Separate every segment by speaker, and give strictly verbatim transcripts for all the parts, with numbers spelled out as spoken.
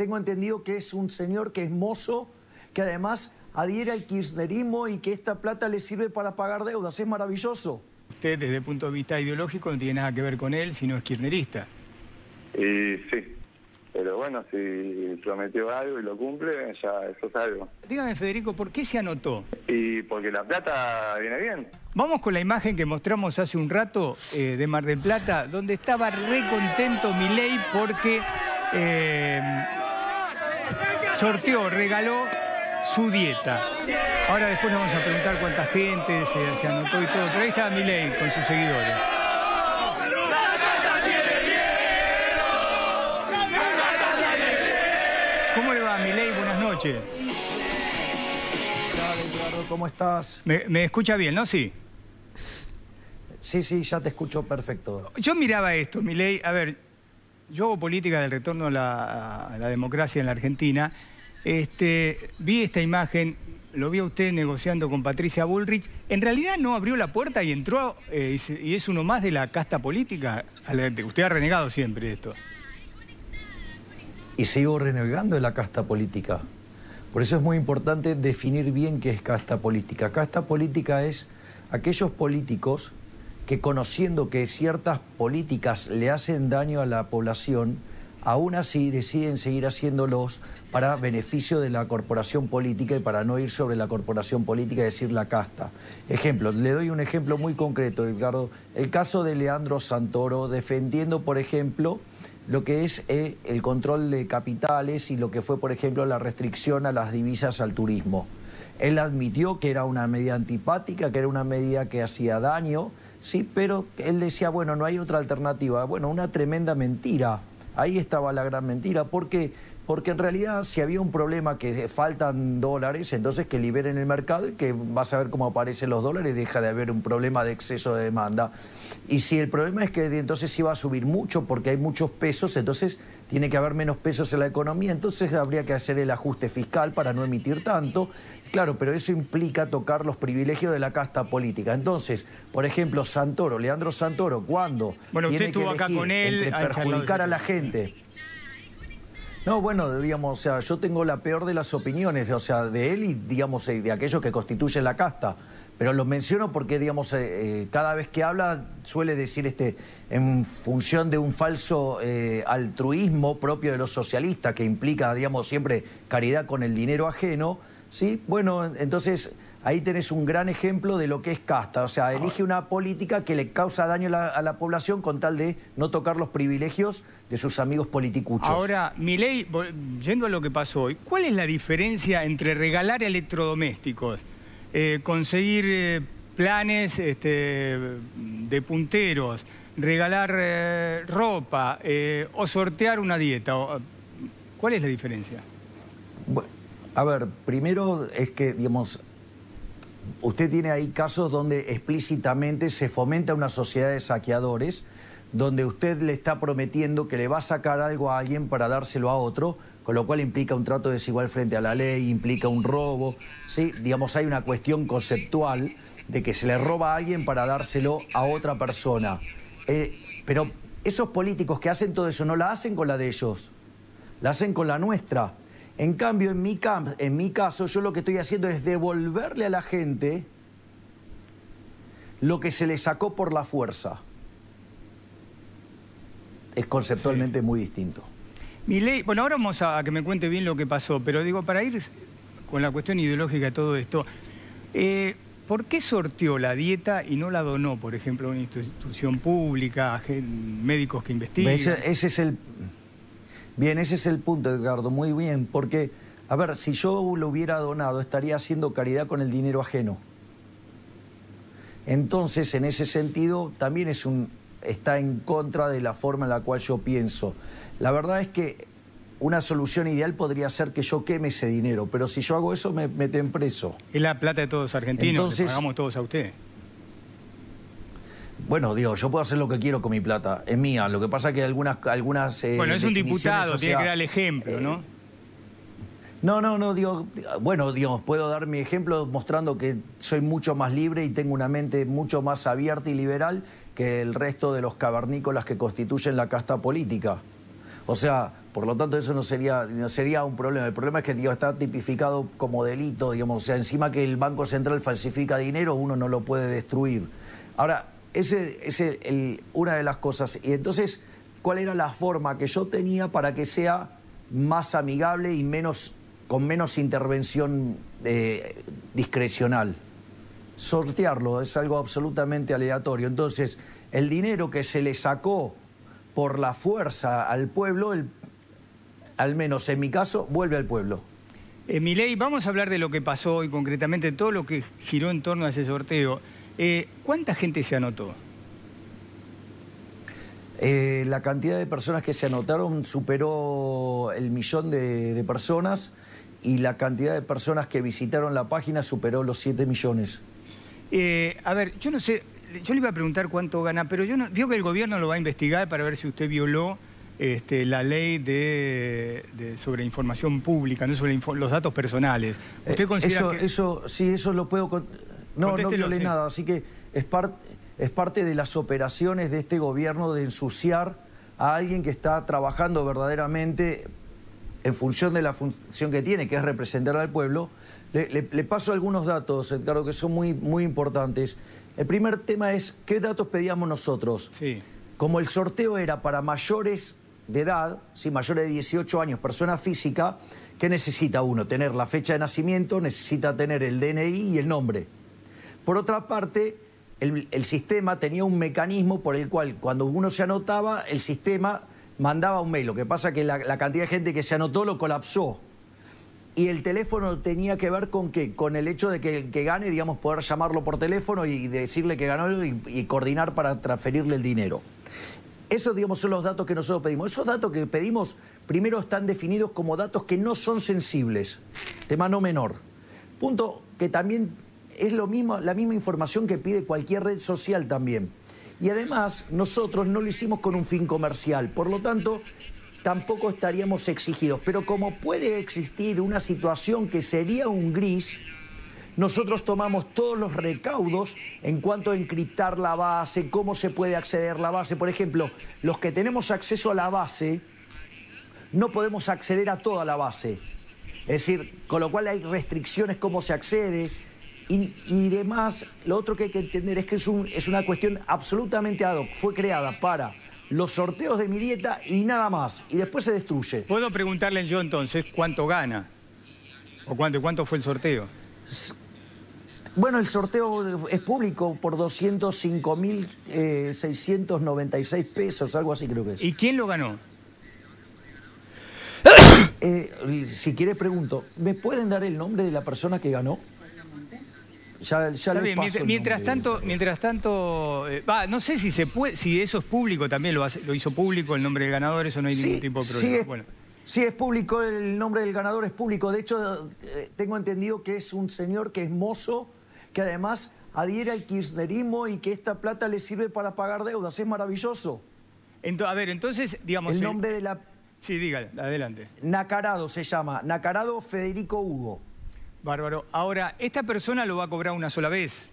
Speaker 1: tengo entendido que es un señor que es mozo, que además adhiere al kirchnerismo y que esta plata le sirve para pagar deudas. Es maravilloso.
Speaker 2: Usted, desde el punto de vista ideológico, no tiene nada que ver con él, sino es kirchnerista.
Speaker 3: Y sí, pero bueno, si prometió algo y lo cumple, ya eso es algo.
Speaker 2: Dígame, Federico, ¿por qué se anotó?
Speaker 3: Y porque la plata viene bien.
Speaker 2: Vamos con la imagen que mostramos hace un rato eh, de Mar del Plata, donde estaba re contento Milei porque eh, sorteó, regaló su dieta. Ahora después le vamos a preguntar cuánta gente se, se anotó y todo, pero ahí estaba Milei con sus seguidores. ¿Cómo le va, Milei? Buenas noches.
Speaker 1: Hola, Eduardo, ¿cómo estás?
Speaker 2: ¿Me, me escucha bien, no? Sí.
Speaker 1: Sí, sí, ya te escucho perfecto.
Speaker 2: Yo miraba esto, Milei. A ver, yo hago política del retorno a la, a la democracia en la Argentina. Este, vi esta imagen, lo vi a usted negociando con Patricia Bullrich. En realidad no abrió la puerta y entró, eh, y, y es uno más de la casta política. Usted ha renegado siempre de esto.
Speaker 1: Y sigo renegando de la casta política. Por eso es muy importante definir bien qué es casta política. Casta política es aquellos políticos que, conociendo que ciertas políticas le hacen daño a la población, aún así deciden seguir haciéndolos para beneficio de la corporación política y para no ir sobre la corporación política y decir la casta. Ejemplo, le doy un ejemplo muy concreto, Edgardo. El caso de Leandro Santoro defendiendo, por ejemplo, lo que es eh, el control de capitales y lo que fue, por ejemplo, la restricción a las divisas al turismo. Él admitió que era una medida antipática, que era una medida que hacía daño, sí, pero él decía, bueno, no hay otra alternativa. Bueno, una tremenda mentira. Ahí estaba la gran mentira. ¿Por qué? Porque en realidad si había un problema que faltan dólares, entonces que liberen el mercado y que vas a ver cómo aparecen los dólares, deja de haber un problema de exceso de demanda. Y si el problema es que entonces iba a subir mucho porque hay muchos pesos, entonces tiene que haber menos pesos en la economía, entonces habría que hacer el ajuste fiscal para no emitir tanto. Claro, pero eso implica tocar los privilegios de la casta política. Entonces, por ejemplo, Santoro, Leandro Santoro, ¿cuándo?
Speaker 2: Bueno, usted estuvo acá con él,
Speaker 1: entre perjudicar a la gente. No, bueno, digamos, o sea, yo tengo la peor de las opiniones, o sea, de él y, digamos, de aquellos que constituyen la casta. Pero lo menciono porque, digamos, eh, cada vez que habla suele decir este en función de un falso eh, altruismo propio de los socialistas, que implica, digamos, siempre caridad con el dinero ajeno, ¿sí? Bueno, entonces ahí tenés un gran ejemplo de lo que es casta. O sea, elige una política que le causa daño a la, a la población con tal de no tocar los privilegios de sus amigos politicuchos.
Speaker 2: Ahora, Milei, yendo a lo que pasó hoy, ¿cuál es la diferencia entre regalar electrodomésticos, eh, conseguir eh, planes este, de punteros, regalar eh, ropa eh, o sortear una dieta? ¿Cuál es la diferencia?
Speaker 1: Bueno, a ver, primero es que, digamos, usted tiene ahí casos donde explícitamente se fomenta una sociedad de saqueadores, donde usted le está prometiendo que le va a sacar algo a alguien para dárselo a otro, con lo cual implica un trato desigual frente a la ley, implica un robo, ¿sí? Digamos, hay una cuestión conceptual de que se le roba a alguien para dárselo a otra persona. Eh, pero esos políticos que hacen todo eso no la hacen con la de ellos, la hacen con la nuestra. En cambio, en mi, en mi caso, yo lo que estoy haciendo es devolverle a la gente lo que se le sacó por la fuerza. Es conceptualmente sí. Muy distinto.
Speaker 2: Milei, bueno, ahora vamos a que me cuente bien lo que pasó, pero digo, para ir con la cuestión ideológica de todo esto, eh, ¿por qué sorteó la dieta y no la donó, por ejemplo, a una institución pública, a médicos que investigan?
Speaker 1: Ese, ese es el... Bien, ese es el punto, Edgardo, muy bien, porque, a ver, si yo lo hubiera donado, estaría haciendo caridad con el dinero ajeno. Entonces, en ese sentido, también es un, está en contra de la forma en la cual yo pienso. La verdad es que una solución ideal podría ser que yo queme ese dinero, pero si yo hago eso, me meten preso.
Speaker 2: Es la plata de todos los argentinos,
Speaker 1: entonces,
Speaker 2: le pagamos todos a usted.
Speaker 1: Bueno, digo, yo puedo hacer lo que quiero con mi plata, es mía. Lo que pasa es que algunas... algunas eh,
Speaker 2: bueno, es un diputado,
Speaker 1: o sea,
Speaker 2: tiene que dar el ejemplo, ¿no?
Speaker 1: Eh, no, no, no, digo, bueno, digamos, puedo dar mi ejemplo mostrando que soy mucho más libre y tengo una mente mucho más abierta y liberal que el resto de los cavernícolas que constituyen la casta política. O sea, por lo tanto eso no sería, no sería un problema. El problema es que, digo, está tipificado como delito, digamos, o sea, encima que el Banco Central falsifica dinero, uno no lo puede destruir. Ahora, ese es el, una de las cosas. Y entonces, ¿cuál era la forma que yo tenía para que sea más amigable y menos, con menos intervención eh, discrecional? Sortearlo, es algo absolutamente aleatorio. Entonces, el dinero que se le sacó por la fuerza al pueblo, el, al menos en mi caso, vuelve al pueblo.
Speaker 2: Eh, Milei, vamos a hablar de lo que pasó hoy, concretamente todo lo que giró en torno a ese sorteo. Eh, ¿Cuánta gente se anotó?
Speaker 1: Eh, la cantidad de personas que se anotaron superó el millón de, de personas y la cantidad de personas que visitaron la página superó los siete millones.
Speaker 2: Eh, a ver, yo no sé, yo le iba a preguntar cuánto gana, pero yo no, veo que el gobierno lo va a investigar para ver si usted violó este, la ley de, de, sobre información pública, no sobre info, los datos personales. ¿Usted
Speaker 1: eh,
Speaker 2: considera
Speaker 1: eso,
Speaker 2: que...?
Speaker 1: Eso, sí, eso lo puedo... No, no violé sí. nada, así que es, par, es parte de las operaciones de este gobierno de ensuciar a alguien que está trabajando verdaderamente en función de la función que tiene, que es representar al pueblo. Le, le, le paso algunos datos, Edgardo, que son muy, muy importantes. El primer tema es, ¿qué datos pedíamos nosotros?
Speaker 2: Sí.
Speaker 1: Como el sorteo era para mayores de edad, ¿sí? mayores de dieciocho años, persona física, ¿qué necesita uno? Tener la fecha de nacimiento, necesita tener el D N I y el nombre. Por otra parte, el, el sistema tenía un mecanismo por el cual cuando uno se anotaba, el sistema mandaba un mail. Lo que pasa es que la, la cantidad de gente que se anotó lo colapsó. Y el teléfono tenía que ver con qué, con el hecho de que el que gane, digamos, poder llamarlo por teléfono y decirle que ganó y, y coordinar para transferirle el dinero. Esos, digamos, son los datos que nosotros pedimos. Esos datos que pedimos, primero están definidos como datos que no son sensibles. Tema no menor. Punto que también es lo mismo, la misma información que pide cualquier red social también. Y además, nosotros no lo hicimos con un fin comercial. Por lo tanto, tampoco estaríamos exigidos. Pero como puede existir una situación que sería un gris, nosotros tomamos todos los recaudos en cuanto a encriptar la base, cómo se puede acceder a la base. Por ejemplo, los que tenemos acceso a la base, no podemos acceder a toda la base. Es decir, con lo cual hay restricciones cómo se accede y, y demás. Lo otro que hay que entender es que es, un, es una cuestión absolutamente ad hoc. Fue creada para los sorteos de Mi Dieta y nada más. Y después se destruye.
Speaker 2: ¿Puedo preguntarle yo entonces cuánto gana? ¿O cuánto, cuánto fue el sorteo?
Speaker 1: Bueno, el sorteo es público por doscientos cinco mil seiscientos noventa y seis pesos, algo así creo que es.
Speaker 2: ¿Y quién lo ganó?
Speaker 1: Eh, si quiere pregunto, ¿me pueden dar el nombre de la persona que ganó? Ya, ya
Speaker 2: Está bien, mientras, mientras tanto, mientras tanto eh, bah, no sé si se puede, si eso es público también, lo, hace, lo hizo público el nombre del ganador, eso no hay sí, ningún tipo de problema.
Speaker 1: Sí es,
Speaker 2: bueno.
Speaker 1: sí es público, el nombre del ganador es público. De hecho, eh, tengo entendido que es un señor que es mozo, que además adhiere al kirchnerismo y que esta plata le sirve para pagar deudas. Es maravilloso.
Speaker 2: Entonces, a ver, entonces, digamos...
Speaker 1: El nombre de la...
Speaker 2: Sí, dígale, adelante.
Speaker 1: Nacarado se llama, Nacarado Federico Hugo.
Speaker 2: Bárbaro. Ahora, ¿esta persona lo va a cobrar una sola vez?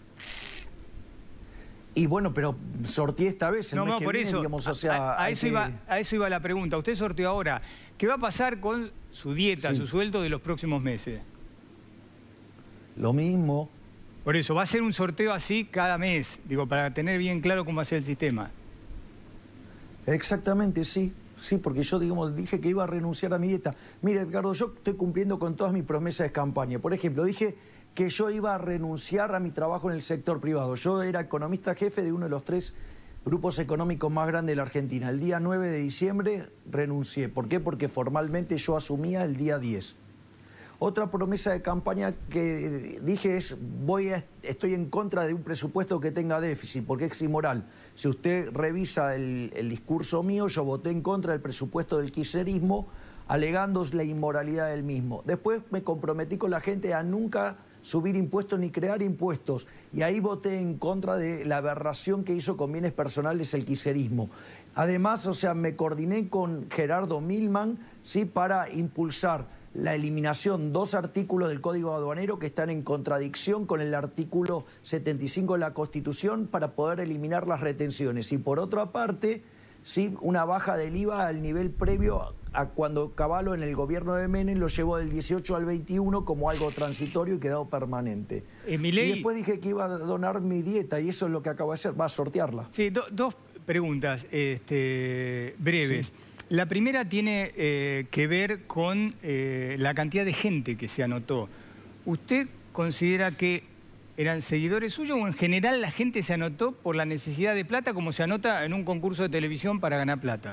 Speaker 1: Y bueno, pero sorteé esta vez, el
Speaker 2: no,
Speaker 1: mes
Speaker 2: no,
Speaker 1: que
Speaker 2: por
Speaker 1: viene,
Speaker 2: eso,
Speaker 1: digamos, o sea...
Speaker 2: A, a, eso
Speaker 1: que...
Speaker 2: iba, a eso iba la pregunta. Usted sorteó ahora. ¿Qué va a pasar con su dieta, sí. su sueldo de los próximos meses?
Speaker 1: Lo mismo.
Speaker 2: Por eso, va a ser un sorteo así cada mes, digo, para tener bien claro cómo va a ser el sistema.
Speaker 1: Exactamente, sí. Sí, porque yo, digamos, dije que iba a renunciar a mi dieta. Mire, Edgardo, yo estoy cumpliendo con todas mis promesas de campaña. Por ejemplo, dije que yo iba a renunciar a mi trabajo en el sector privado. Yo era economista jefe de uno de los tres grupos económicos más grandes de la Argentina. El día nueve de diciembre renuncié. ¿Por qué? Porque formalmente yo asumía el día diez. Otra promesa de campaña que dije es, voy a, estoy en contra de un presupuesto que tenga déficit, porque es inmoral. Si usted revisa el, el discurso mío, yo voté en contra del presupuesto del kirchnerismo, alegando la inmoralidad del mismo. Después me comprometí con la gente a nunca subir impuestos ni crear impuestos, y ahí voté en contra de la aberración que hizo con bienes personales el kirchnerismo. Además, o sea, me coordiné con Gerardo Milman, ¿sí?, para impulsar la eliminación, dos artículos del Código Aduanero que están en contradicción con el artículo setenta y cinco de la Constitución para poder eliminar las retenciones. Y por otra parte, ¿sí? Una baja del I V A al nivel previo a cuando Cavallo en el gobierno de Menem lo llevó del dieciocho al veintiuno como algo transitorio y quedó permanente.
Speaker 2: Eh, Milei...
Speaker 1: Y después dije que iba a donar mi dieta y eso es lo que acabo de hacer, va a sortearla.
Speaker 2: Sí, do, dos preguntas este, breves. Sí. La primera tiene eh, que ver con eh, la cantidad de gente que se anotó. ¿Usted considera que eran seguidores suyos o en general la gente se anotó por la necesidad de plata como se anota en un concurso de televisión para ganar plata?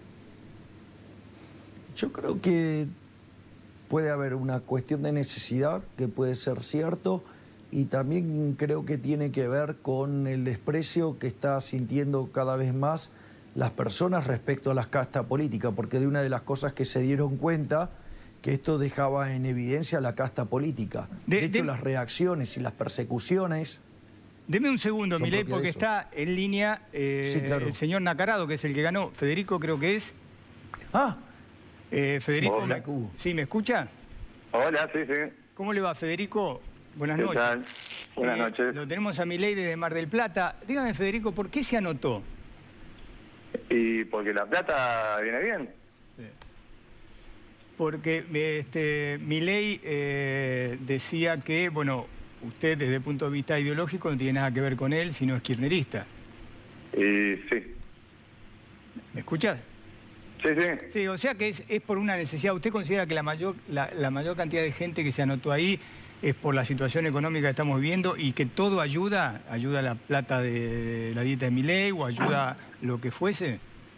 Speaker 1: Yo creo que puede haber una cuestión de necesidad, que puede ser cierto, y también creo que tiene que ver con el desprecio que está sintiendo cada vez más las personas respecto a las castas políticas, porque de una de las cosas que se dieron cuenta, que esto dejaba en evidencia la casta política. De, de hecho, de... las reacciones y las persecuciones...
Speaker 2: Deme un segundo, Milei, porque está en línea eh, sí, claro. el señor Nacarado, que es el que ganó. Federico creo que es.
Speaker 1: Ah,
Speaker 2: eh, Federico,
Speaker 3: Hola.
Speaker 2: ¿sí me escucha?
Speaker 3: Hola, sí, sí.
Speaker 2: ¿Cómo le va, Federico? Buenas
Speaker 3: ¿Qué
Speaker 2: noches.
Speaker 3: tal? Buenas
Speaker 2: eh,
Speaker 3: noches.
Speaker 2: Lo tenemos a Milei desde Mar del Plata. Dígame, Federico, ¿por qué se anotó?
Speaker 3: Y porque la plata viene bien.
Speaker 2: Sí. Porque este, Milei eh, decía que, bueno, usted desde el punto de vista ideológico no tiene nada que ver con él, sino es kirchnerista.
Speaker 3: Y sí.
Speaker 2: ¿Me escuchas?
Speaker 3: Sí, sí.
Speaker 2: Sí, o sea que es, es por una necesidad. ¿Usted considera que la mayor, la, la mayor cantidad de gente que se anotó ahí es por la situación económica que estamos viviendo y que todo ayuda? ¿Ayuda la plata de la dieta de Milei o ayuda lo que fuese?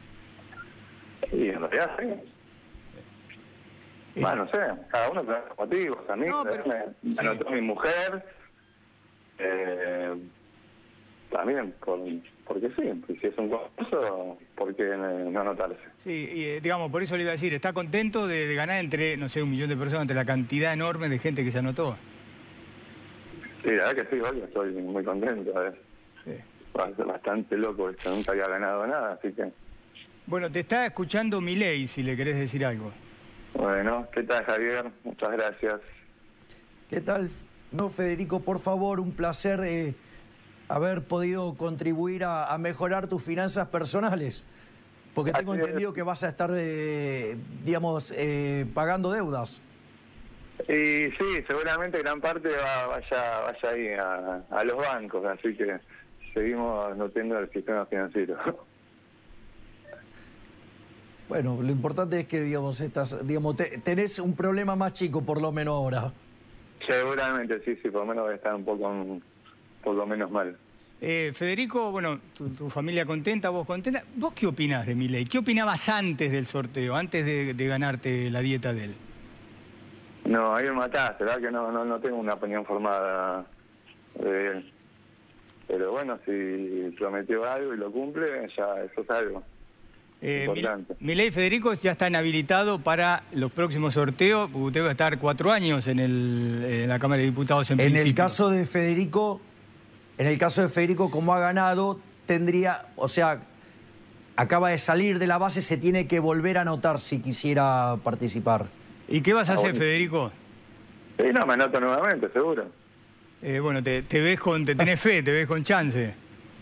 Speaker 3: Y en realidad sí. Eh, bueno, no sé, cada uno tiene sus motivos. A mí
Speaker 2: no, pero,
Speaker 3: me, me anotó sí. mi mujer, eh, también, por, porque sí, pues si es un concurso, ¿por qué no anotarse?
Speaker 2: Sí, y, eh, digamos, por eso le iba a decir, ¿está contento de, de ganar entre, no sé, un millón de personas, entre la cantidad enorme de gente que se anotó?
Speaker 3: Sí, la verdad que sí, hoy estoy muy contento. Eh. Sí. Bastante loco esto, nunca había ganado nada, así que...
Speaker 2: Bueno, te está escuchando Milei, si le querés decir algo.
Speaker 3: Bueno, ¿qué tal, Javier? Muchas gracias.
Speaker 1: ¿Qué tal? No, Federico, por favor, un placer eh, haber podido contribuir a, a mejorar tus finanzas personales. Porque tengo Así entendido es. que vas a estar, eh, digamos, eh, pagando deudas.
Speaker 3: Y sí, seguramente gran parte va, vaya, vaya ahí a, a los bancos, así que seguimos nutriendo el sistema financiero.
Speaker 1: Bueno, lo importante es que, digamos, estás, digamos, te, tenés un problema más chico, por lo menos ahora.
Speaker 3: Seguramente, sí, sí, por lo menos voy a estar un poco, un poco menos mal.
Speaker 2: Eh, Federico, bueno, tu, tu familia contenta, vos contenta. ¿Vos qué opinás de Milei? ¿Qué opinabas antes del sorteo, antes de, de ganarte la dieta de él?
Speaker 3: No, ahí me mataste, ¿verdad? Que no, no, no tengo una opinión formada de él. Pero bueno, si prometió algo y lo cumple, ya eso es algo.
Speaker 2: Eh, Milei y Federico ya están habilitados para los próximos sorteos. Usted va a estar cuatro años en, el, en la Cámara de Diputados en, en principio.
Speaker 1: el caso de Federico, en el caso de Federico, como ha ganado, tendría, o sea, acaba de salir de la base, se tiene que volver a anotar si quisiera participar.
Speaker 2: ¿Y qué vas a
Speaker 3: ah,
Speaker 2: hacer,
Speaker 3: bueno.
Speaker 2: Federico?
Speaker 3: Sí, no, me anoto nuevamente, seguro.
Speaker 2: Eh, bueno, te, te ves con, te tenés fe, te ves con chance.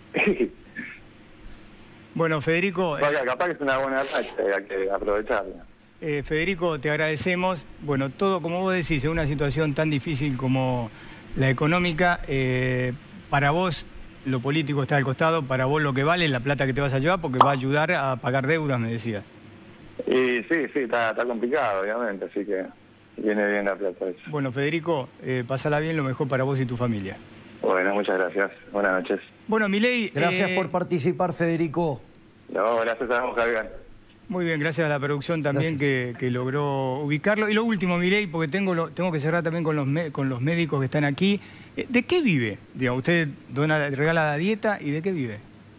Speaker 2: Bueno, Federico...
Speaker 3: Eh, capaz que es una buena racha, hay que aprovecharla.
Speaker 2: Eh, Federico, te agradecemos. Bueno, todo, como vos decís, en una situación tan difícil como la económica, eh, para vos lo político está al costado, para vos lo que vale es la plata que te vas a llevar porque va a ayudar a pagar deudas, me decías.
Speaker 3: Y sí, sí, está, está complicado, obviamente, así que viene bien la plata. Eso.
Speaker 2: Bueno, Federico, eh, pasala bien, lo mejor para vos y tu familia.
Speaker 3: Bueno, muchas gracias. Buenas noches.
Speaker 2: Bueno, Milei...
Speaker 1: Gracias
Speaker 2: eh...
Speaker 1: por participar, Federico.
Speaker 3: No, gracias a vos, Javier.
Speaker 2: Muy bien, gracias a la producción también que, que logró ubicarlo. Y lo último, Milei, porque tengo, lo, tengo que cerrar también con los, me, con los médicos que están aquí. ¿De qué vive? Digamos, usted dona, regala la dieta, ¿y de qué vive?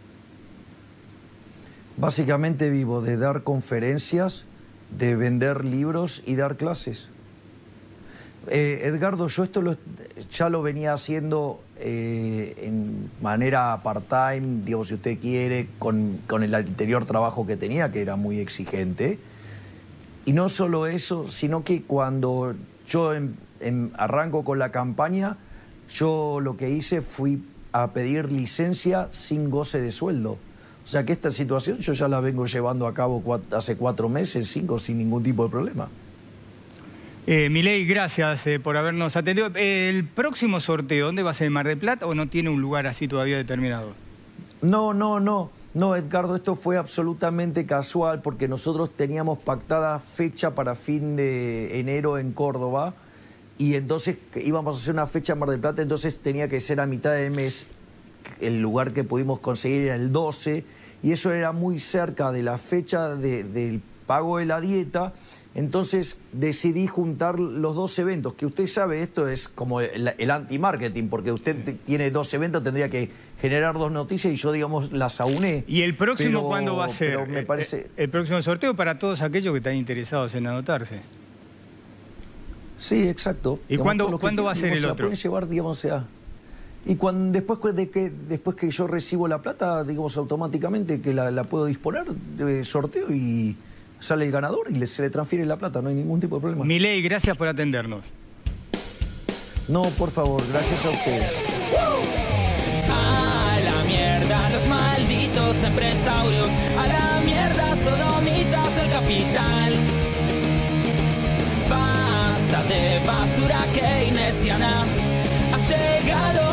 Speaker 1: Básicamente vivo de dar conferencias, de vender libros y dar clases. Eh, Edgardo, yo esto lo, ya lo venía haciendo eh, en manera part-time, digamos, si usted quiere, con, con el anterior trabajo que tenía, que era muy exigente. Y no solo eso, sino que cuando yo en, en, arranco con la campaña, yo lo que hice fui a pedir licencia sin goce de sueldo. O O sea que esta situación yo ya la vengo llevando a cabo cuatro, hace cuatro meses, cinco, sin ningún tipo de problema.
Speaker 2: Eh, Milei, gracias eh, por habernos atendido. Eh, ¿El próximo sorteo, dónde va a ser? ¿En Mar del Plata o no tiene un lugar así todavía determinado?
Speaker 1: No, no, no. No, Edgardo, esto fue absolutamente casual porque nosotros teníamos pactada fecha para fin de enero en Córdoba y entonces íbamos a hacer una fecha en Mar del Plata, entonces tenía que ser a mitad de mes. El lugar que pudimos conseguir era el doce y eso era muy cerca de la fecha de, del pago de la dieta. Entonces decidí juntar los dos eventos, que usted sabe, esto es como el, el anti-marketing, porque usted tiene dos eventos, tendría que generar dos noticias y yo, digamos, las auné.
Speaker 2: ¿Y el próximo
Speaker 1: pero,
Speaker 2: cuándo va a ser?
Speaker 1: Pero me parece...
Speaker 2: el, el próximo sorteo para todos aquellos que están interesados en anotarse.
Speaker 1: Sí, exacto.
Speaker 2: ¿Y
Speaker 1: digamos,
Speaker 2: cuándo, ¿cuándo va a ser el otro?
Speaker 1: Pueden llevar, digamos, sea... Y cuando, después, de que, después que yo recibo la plata, digamos, automáticamente que la, la puedo disponer de sorteo y... sale el ganador y se le transfiere la plata, no hay ningún tipo de problema.
Speaker 2: Milei, gracias por atendernos.
Speaker 1: No, por favor, gracias a ustedes.
Speaker 4: A la mierda los malditos empresarios, a la mierda sodomitas del capital. Basta de basura keynesiana, ha llegado